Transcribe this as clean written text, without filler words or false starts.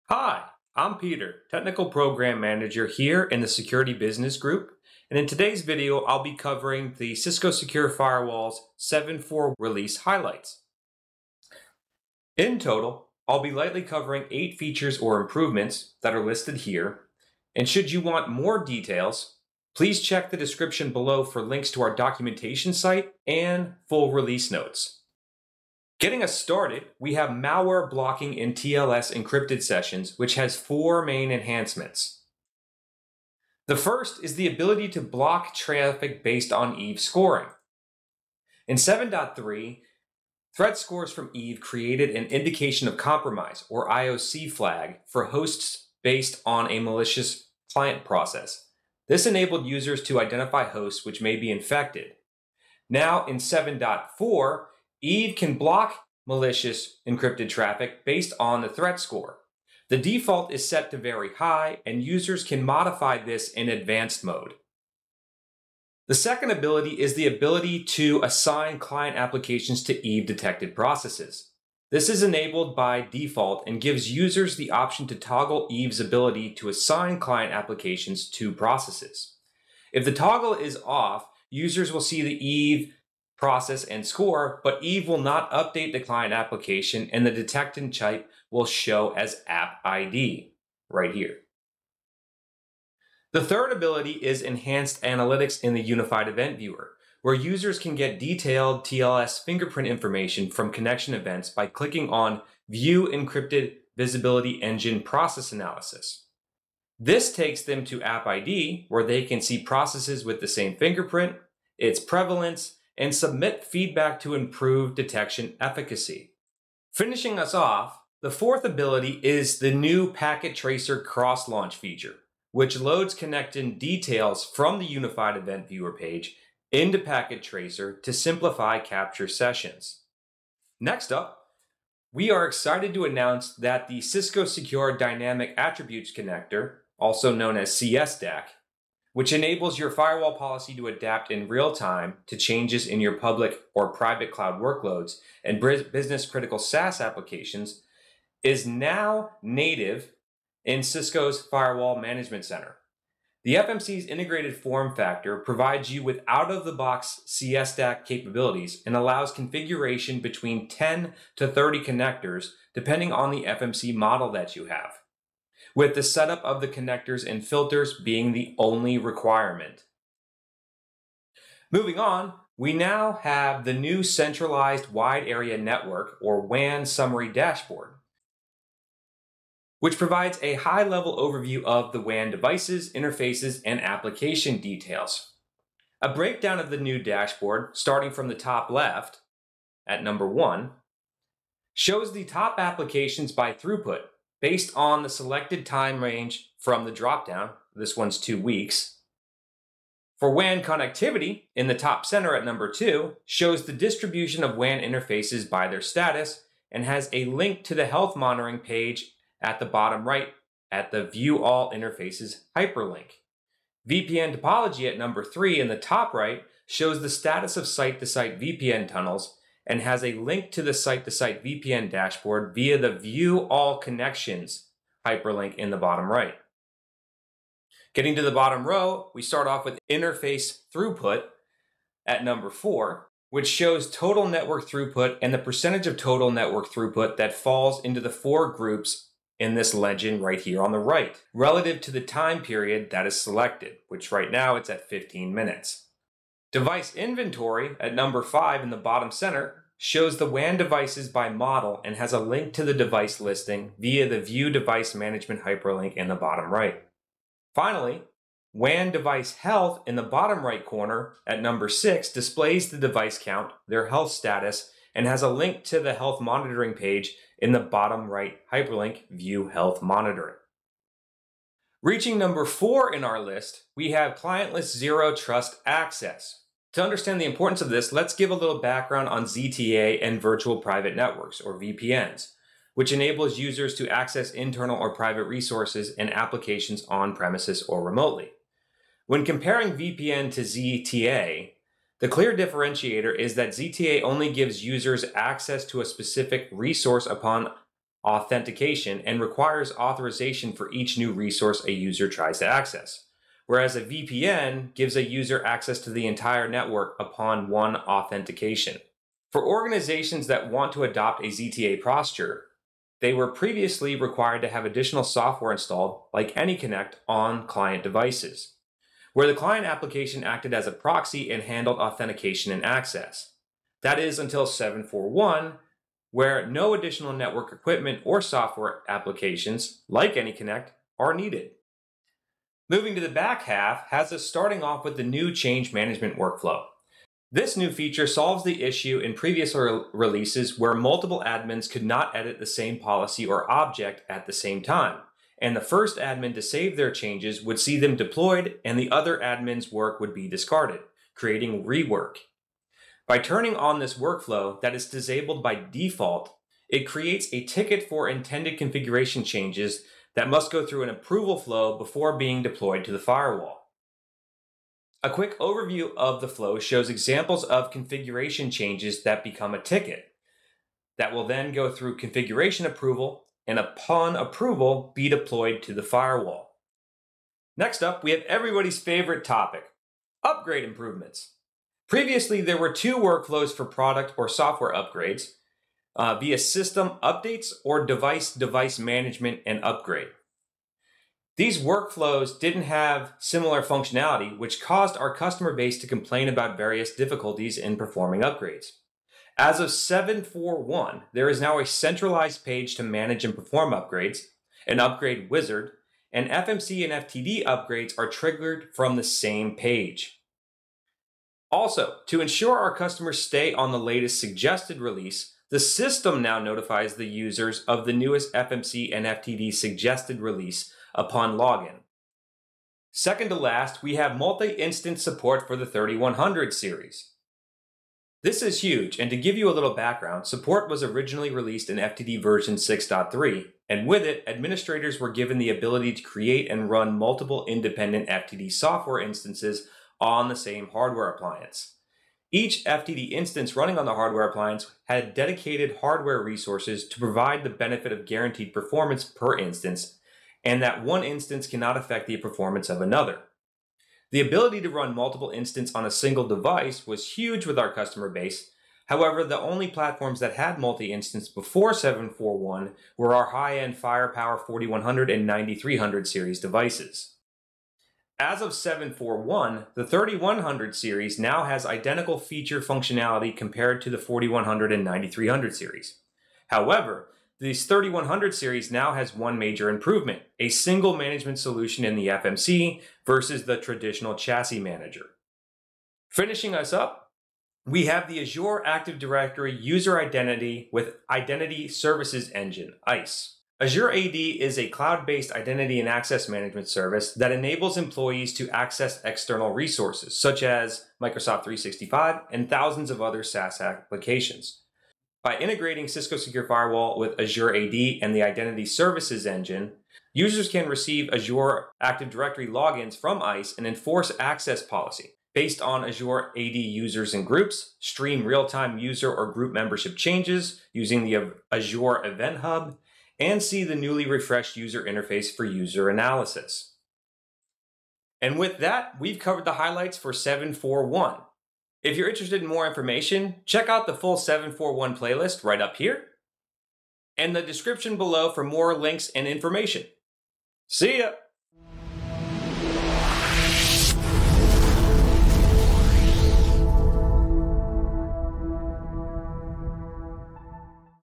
Hi, I'm Peter, Technical Program Manager here in the Security Business Group, and in today's video I'll be covering the Cisco Secure Firewalls 7.4 release highlights. In total, I'll be lightly covering 8 features or improvements that are listed here, and should you want more details, please check the description below for links to our documentation site and full release notes. Getting us started, we have malware blocking in TLS encrypted sessions, which has 4 main enhancements. The first is the ability to block traffic based on Eve scoring. In 7.3, threat scores from Eve created an indication of compromise, or IOC flag, for hosts based on a malicious client process. This enabled users to identify hosts which may be infected. Now in 7.4, Eve can block malicious encrypted traffic based on the threat score. The default is set to very high, and users can modify this in advanced mode. The second ability is the ability to assign client applications to Eve-detected processes. This is enabled by default and gives users the option to toggle Eve's ability to assign client applications to processes. If the toggle is off, users will see the Eve process and score, but Eve will not update the client application, and the detected type will show as app ID right here. The third ability is enhanced analytics in the Unified Event Viewer, where users can get detailed TLS fingerprint information from connection events by clicking on View Encrypted Visibility Engine Process Analysis. This takes them to app ID, where they can see processes with the same fingerprint, its prevalence, and submit feedback to improve detection efficacy. Finishing us off, the fourth ability is the new Packet Tracer cross-launch feature, which loads connection details from the Unified Event Viewer page into Packet Tracer to simplify capture sessions. Next up, we are excited to announce that the Cisco Secure Dynamic Attributes Connector, also known as CSDAC, which enables your firewall policy to adapt in real time to changes in your public or private cloud workloads and business-critical SaaS applications, is now native in Cisco's Firewall Management Center. The FMC's integrated form factor provides you with out-of-the-box CSDAC capabilities and allows configuration between 10 to 30 connectors depending on the FMC model that you have, with the setup of the connectors and filters being the only requirement. Moving on, we now have the new Centralized Wide Area Network, or WAN Summary Dashboard, which provides a high-level overview of the WAN devices, interfaces, and application details. A breakdown of the new dashboard, starting from the top left, at number 1, shows the top applications by throughput, based on the selected time range from the dropdown. This one's 2 weeks. For WAN connectivity, in the top center at number 2, shows the distribution of WAN interfaces by their status and has a link to the health monitoring page at the bottom right at the View All Interfaces hyperlink. VPN topology at number 3 in the top right shows the status of site-to-site VPN tunnels and has a link to the site-to-site VPN dashboard via the View All Connections hyperlink in the bottom right. Getting to the bottom row, we start off with interface throughput at number 4, which shows total network throughput and the percentage of total network throughput that falls into the 4 groups in this legend right here on the right, relative to the time period that is selected, which right now it's at 15 minutes. Device inventory at number 5 in the bottom center shows the WAN devices by model and has a link to the device listing via the View Device Management hyperlink in the bottom right. Finally, WAN device health in the bottom right corner at number 6 displays the device count, their health status, and has a link to the health monitoring page in the bottom right hyperlink, View Health Monitoring. Reaching number 4 in our list, we have Clientless Zero Trust Access. To understand the importance of this, let's give a little background on ZTA and Virtual Private Networks, or VPNs, which enables users to access internal or private resources and applications on premises or remotely. When comparing VPN to ZTA, the clear differentiator is that ZTA only gives users access to a specific resource upon authentication and requires authorization for each new resource a user tries to access, whereas a VPN gives a user access to the entire network upon one authentication. For organizations that want to adopt a ZTA posture, they were previously required to have additional software installed, like AnyConnect, on client devices, where the client application acted as a proxy and handled authentication and access. That is until 741, where no additional network equipment or software applications, like AnyConnect, are needed. Moving to the back half has us starting off with the new change management workflow. This new feature solves the issue in previous releases where multiple admins could not edit the same policy or object at the same time, and the first admin to save their changes would see them deployed and the other admin's work would be discarded, creating rework. By turning on this workflow that is disabled by default, it creates a ticket for intended configuration changes that must go through an approval flow before being deployed to the firewall. A quick overview of the flow shows examples of configuration changes that become a ticket that will then go through configuration approval and upon approval be deployed to the firewall. Next up, we have everybody's favorite topic, upgrade improvements. Previously, there were two workflows for product or software upgrades via system updates or device management and upgrade. These workflows didn't have similar functionality, which caused our customer base to complain about various difficulties in performing upgrades. As of 741, there is now a centralized page to manage and perform upgrades, an upgrade wizard, and FMC and FTD upgrades are triggered from the same page. Also, to ensure our customers stay on the latest suggested release, the system now notifies the users of the newest FMC and FTD suggested release upon login. Second to last, we have multi-instance support for the 3100 series. This is huge, and to give you a little background, support was originally released in FTD version 6.3, and with it, administrators were given the ability to create and run multiple independent FTD software instances on the same hardware appliance. Each FTD instance running on the hardware appliance had dedicated hardware resources to provide the benefit of guaranteed performance per instance, and that one instance cannot affect the performance of another. The ability to run multiple instances on a single device was huge with our customer base. However, the only platforms that had multi-instance before 741 were our high-end Firepower 4100 and 9300 series devices. As of 741, the 3100 series now has identical feature functionality compared to the 4100 and 9300 series. However, this 3100 series now has one major improvement, a single management solution in the FMC versus the traditional chassis manager. Finishing us up, we have the Azure Active Directory User Identity with Identity Services Engine, ICE. Azure AD is a cloud-based identity and access management service that enables employees to access external resources, such as Microsoft 365 and thousands of other SaaS applications. By integrating Cisco Secure Firewall with Azure AD and the Identity Services Engine, users can receive Azure Active Directory logins from ICE and enforce access policy based on Azure AD users and groups, stream real-time user or group membership changes using the Azure Event Hub, and see the newly refreshed user interface for user analysis. And with that, we've covered the highlights for 741. If you're interested in more information, check out the full 741 playlist right up here, and the description below for more links and information. See ya!